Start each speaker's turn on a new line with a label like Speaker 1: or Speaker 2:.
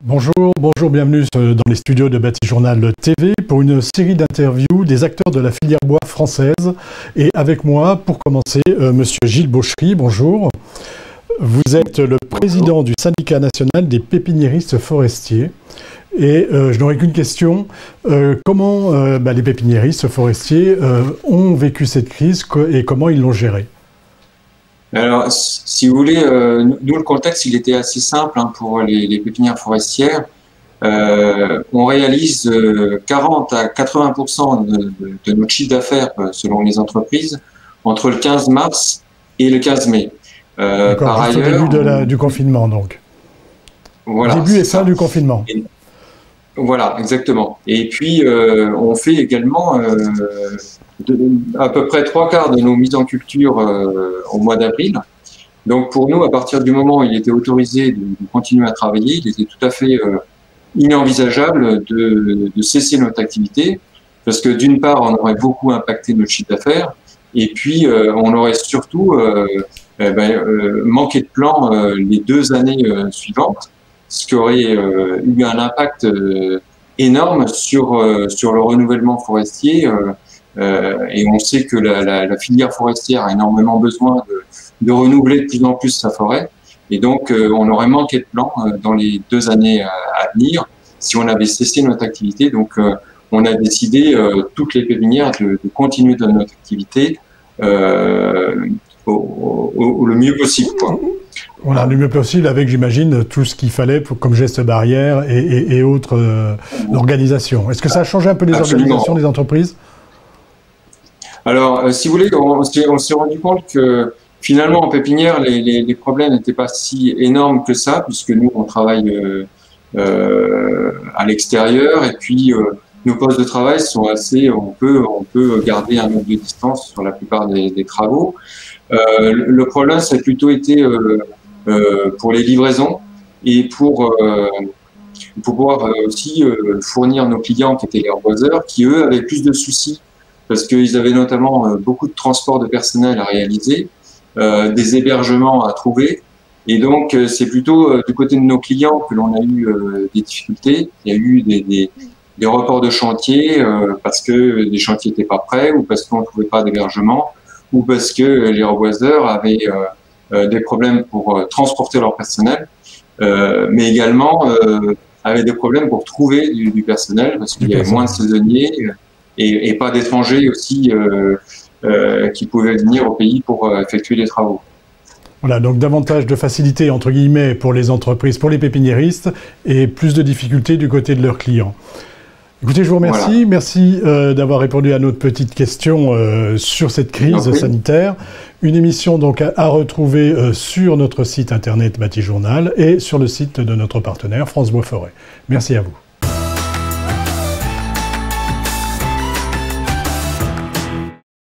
Speaker 1: Bonjour, bienvenue dans les studios de Batijournal TV pour une série d'interviews des acteurs de la filière bois française. Et avec moi, pour commencer, Monsieur Gilles Bauchery, bonjour. Vous êtes le président du syndicat national des pépiniéristes forestiers. Et je n'aurais qu'une question, comment les pépiniéristes forestiers ont vécu cette crise et comment ils l'ont gérée?
Speaker 2: Alors, si vous voulez, nous, le contexte, il était assez simple pour les pépinières forestières. On réalise 40 à 80% de notre chiffre d'affaires, selon les entreprises, entre le 15 mars et le 15 mai.
Speaker 1: Par ailleurs, au début du confinement, donc.
Speaker 2: Voilà,
Speaker 1: début et fin du confinement.
Speaker 2: Voilà, exactement. Et puis, on fait également à peu près 3/4 de nos mises en culture au mois d'avril. Donc, pour nous, à partir du moment où il était autorisé de continuer à travailler, il était tout à fait inenvisageable de cesser notre activité, parce que d'une part, on aurait beaucoup impacté notre chiffre d'affaires, et puis on aurait surtout manqué de plan les 2 années suivantes, ce qui aurait eu un impact énorme sur le renouvellement forestier. Et on sait que la filière forestière a énormément besoin de renouveler de plus en plus sa forêt. Et donc, on aurait manqué de plan dans les 2 années à venir si on avait cessé notre activité. Donc, on a décidé, toutes les pépinières, de continuer dans notre activité le mieux possible, quoi.
Speaker 1: Voilà, le mieux possible avec, j'imagine, tout ce qu'il fallait comme gestes barrières et autres organisations. Est-ce que ça a changé un peu les organisations des entreprises?
Speaker 2: Alors, si vous voulez, on s'est rendu compte que finalement, en pépinière, les problèmes n'étaient pas si énormes que ça, puisque nous, on travaille à l'extérieur, et puis nos postes de travail sont assez, on peut garder un mètre de distance sur la plupart des travaux. Le problème, ça a plutôt été pour les livraisons et pour pouvoir aussi fournir nos clients qui étaient les reboiseurs, qui eux avaient plus de soucis parce qu'ils avaient notamment beaucoup de transports de personnel à réaliser, des hébergements à trouver, et donc c'est plutôt du côté de nos clients que l'on a eu des difficultés. Il y a eu des reports de chantier parce que les chantiers n'étaient pas prêts, ou parce qu'on ne trouvait pas d'hébergement, ou parce que les reboiseurs avaient des problèmes pour transporter leur personnel, mais également avaient des problèmes pour trouver du personnel, parce qu'il y avait moins de saisonniers et pas d'étrangers aussi qui pouvaient venir au pays pour effectuer les travaux.
Speaker 1: Voilà, donc davantage de facilité, entre guillemets, pour les entreprises, pour les pépiniéristes, et plus de difficultés du côté de leurs clients. Écoutez, je vous remercie. Voilà. Merci d'avoir répondu à notre petite question sur cette crise sanitaire. Une émission donc à retrouver sur notre site internet Batijournal et sur le site de notre partenaire France Bois Forêt. Merci à vous.